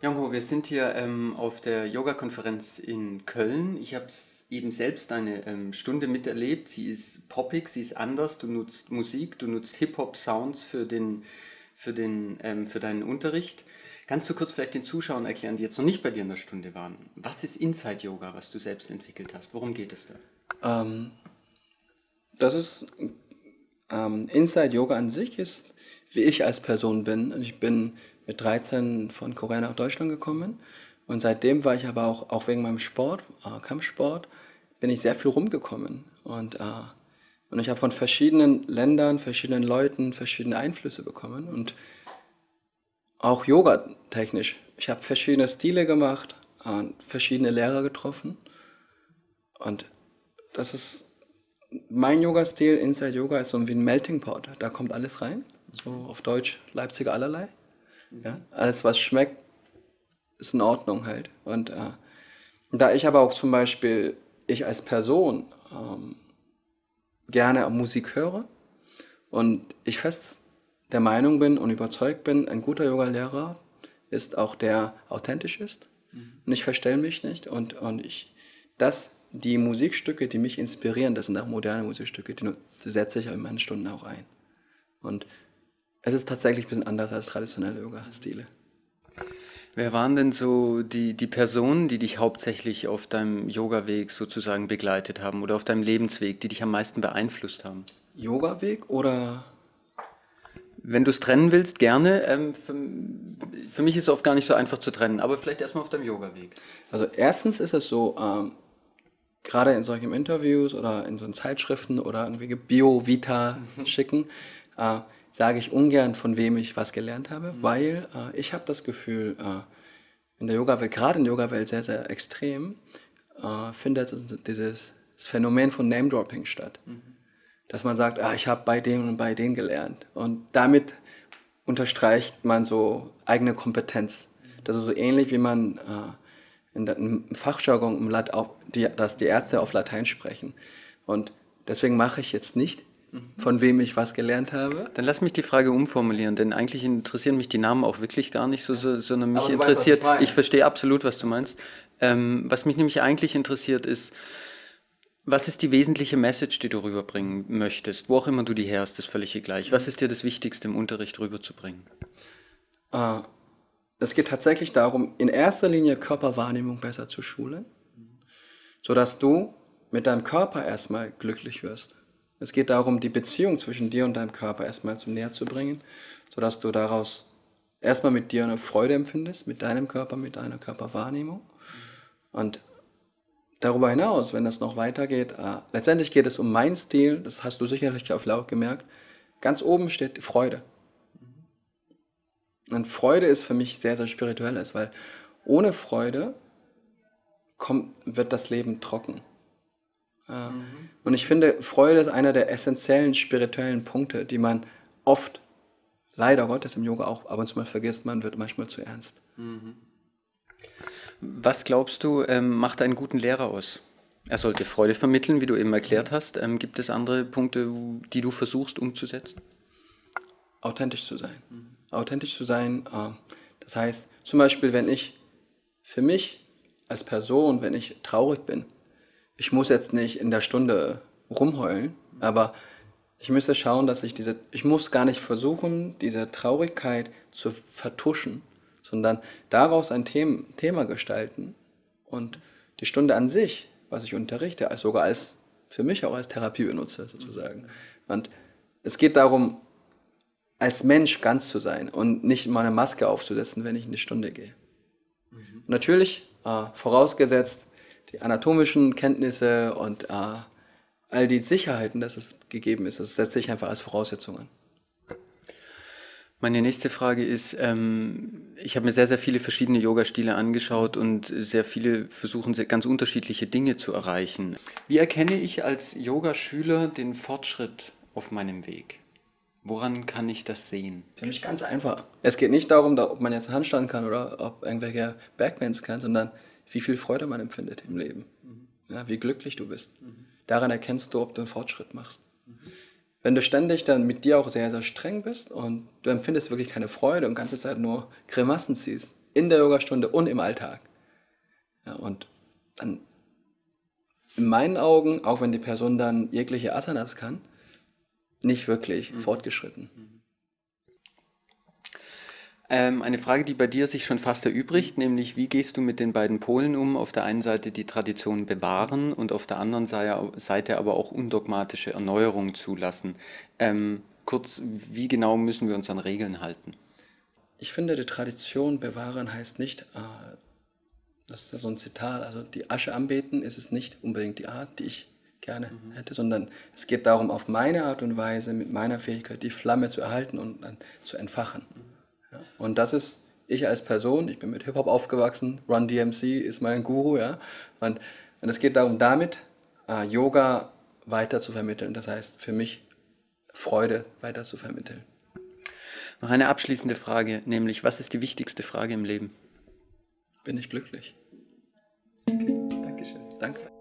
Jongho, wir sind hier auf der Yoga-Konferenz in Köln. Ich habe eben selbst eine Stunde miterlebt. Sie ist poppig, sie ist anders. Du nutzt Musik, du nutzt Hip-Hop-Sounds für deinen Unterricht. Kannst du kurz vielleicht den Zuschauern erklären, die jetzt noch nicht bei dir in der Stunde waren? Was ist Inside Yoga, was du selbst entwickelt hast? Worum geht es da? Ähm, das ist Inside Yoga an sich ist, wie ich als Person bin. Und ich bin mit 13 von Korea nach Deutschland gekommen. Und seitdem war ich aber auch wegen meinem Sport, Kampfsport, bin ich sehr viel rumgekommen. Und ich habe von verschiedenen Ländern, verschiedenen Leuten verschiedene Einflüsse bekommen. Und auch yoga-technisch. Ich habe verschiedene Stile gemacht, verschiedene Lehrer getroffen. Und das ist mein Yoga-Stil, Inside Yoga, ist so wie ein Melting Pot. Da kommt alles rein. So auf Deutsch Leipziger allerlei. Ja? Alles, was schmeckt, ist in Ordnung halt. Und da ich aber auch zum Beispiel, ich als Person gerne Musik höre und ich fest der Meinung bin und überzeugt bin, ein guter Yoga-Lehrer ist auch der authentisch ist. Und ich verstelle mich nicht. Die Musikstücke, die mich inspirieren, das sind auch moderne Musikstücke, die setze ich in meinen Stunden auch ein. Und es ist tatsächlich ein bisschen anders als traditionelle Yoga-Stile. Wer waren denn so die Personen, die dich hauptsächlich auf deinem Yoga-Weg sozusagen begleitet haben oder auf deinem Lebensweg, die dich am meisten beeinflusst haben? Yoga-Weg oder? Wenn du es trennen willst, gerne. Für mich ist es oft gar nicht so einfach zu trennen, aber vielleicht erstmal auf deinem Yoga-Weg. Also erstens ist es so, gerade in solchen Interviews oder in so Zeitschriften oder irgendwie Bio-Vita schicken, sage ich ungern, von wem ich was gelernt habe, weil ich habe das Gefühl, in der Yoga-Welt, gerade in der Yoga-Welt sehr, sehr extrem, findet dieses Phänomen von Name-Dropping statt. Dass man sagt, ich habe bei dem und bei denen gelernt. Und damit unterstreicht man so eigene Kompetenz. Das ist so ähnlich, wie man im Fachjargon, dass die Ärzte auf Latein sprechen. Und deswegen mache ich jetzt nicht, von wem ich was gelernt habe. Dann lass mich die Frage umformulieren, denn eigentlich interessieren mich die Namen auch wirklich gar nicht so, sondern mich Aber du weißt, was ich interessiert, meine. ich verstehe absolut, was du meinst. Was mich nämlich eigentlich interessiert ist, was ist die wesentliche Message, die du rüberbringen möchtest? Wo auch immer du die her hast, ist völlig gleich. Was ist dir das Wichtigste im Unterricht rüberzubringen? Es geht tatsächlich darum, in erster Linie Körperwahrnehmung besser zu schulen, sodass du mit deinem Körper erstmal glücklich wirst. Es geht darum, die Beziehung zwischen dir und deinem Körper erstmal zum Näher zu bringen, sodass du daraus erstmal mit dir eine Freude empfindest, mit deinem Körper, mit deiner Körperwahrnehmung. Und darüber hinaus, wenn das noch weitergeht, letztendlich geht es um meinen Stil, das hast du sicherlich auf Laut gemerkt, ganz oben steht Freude. Und Freude ist für mich sehr, sehr spirituelles, weil ohne Freude wird das Leben trocken. Und ich finde, Freude ist einer der essentiellen spirituellen Punkte, die man oft, leider Gottes im Yoga auch ab und zu mal vergisst, man wird manchmal zu ernst. Was glaubst du, macht einen guten Lehrer aus? Er sollte Freude vermitteln, wie du eben erklärt hast. Gibt es andere Punkte, die du versuchst umzusetzen? Authentisch zu sein. Authentisch zu sein, das heißt, zum Beispiel, für mich als Person, wenn ich traurig bin, ich muss jetzt nicht in der Stunde rumheulen, aber ich müsste schauen, dass ich muss gar nicht versuchen, diese Traurigkeit zu vertuschen, sondern daraus ein Thema gestalten und die Stunde an sich, was ich unterrichte, für mich auch als Therapie benutze, sozusagen. Und es geht darum, als Mensch ganz zu sein und nicht mal eine Maske aufzusetzen, wenn ich in die Stunde gehe. Natürlich, vorausgesetzt, die anatomischen Kenntnisse und all die Sicherheiten, dass es gegeben ist, das setze ich einfach als Voraussetzung an. Meine nächste Frage ist, ich habe mir sehr, sehr viele verschiedene Yoga-Stile angeschaut und sehr viele versuchen ganz unterschiedliche Dinge zu erreichen. Wie erkenne ich als Yogaschüler den Fortschritt auf meinem Weg? Woran kann ich das sehen? Für mich ganz einfach. Es geht nicht darum, ob man jetzt Handstand kann oder ob irgendwelche Backbends kann, sondern wie viel Freude man empfindet im Leben. Ja, wie glücklich du bist. Daran erkennst du, ob du einen Fortschritt machst. Wenn du ständig dann mit dir auch sehr, sehr streng bist und du empfindest wirklich keine Freude und die ganze Zeit nur Grimassen ziehst, in der Yogastunde und im Alltag. Ja, und dann in meinen Augen, auch wenn die Person dann jegliche Asanas kann, nicht wirklich fortgeschritten. Eine Frage, die bei dir sich schon fast erübrigt, nämlich wie gehst du mit den beiden Polen um? Auf der einen Seite die Tradition bewahren und auf der anderen Seite aber auch undogmatische Erneuerung zulassen. Kurz, wie genau müssen wir uns an Regeln halten? Ich finde, die Tradition bewahren heißt nicht, das ist ja so ein Zitat, also die Asche anbeten ist es nicht unbedingt die Art, die ich gerne hätte, sondern es geht darum, auf meine Art und Weise, mit meiner Fähigkeit, die Flamme zu erhalten und dann zu entfachen. Ja? Und das ist ich als Person, ich bin mit Hip-Hop aufgewachsen, Run DMC ist mein Guru, ja, und es geht darum, damit Yoga weiter zu vermitteln, das heißt für mich Freude weiter zu vermitteln. Noch eine abschließende Frage, nämlich was ist die wichtigste Frage im Leben? Bin ich glücklich? Okay, Dankeschön. Danke.